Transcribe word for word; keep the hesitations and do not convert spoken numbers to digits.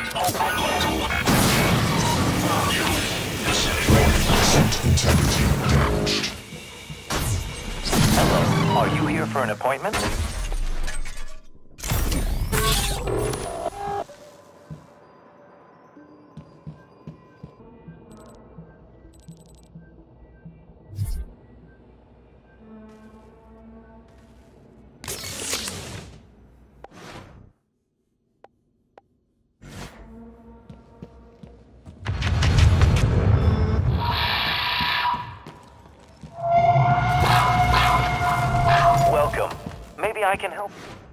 Integrity damaged. Hello, are you here for an appointment? Welcome. Maybe I can help.